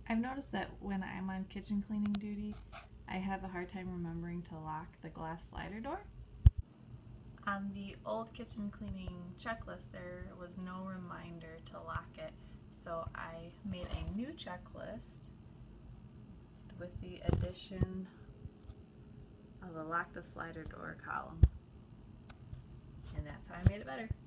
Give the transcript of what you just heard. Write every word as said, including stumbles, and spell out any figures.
I've noticed that when I'm on kitchen cleaning duty, I have a hard time remembering to lock the glass slider door. On the old kitchen cleaning checklist, there was no reminder to lock it, so I made a new checklist with the addition of the lock the slider door column, and that's how I made it better.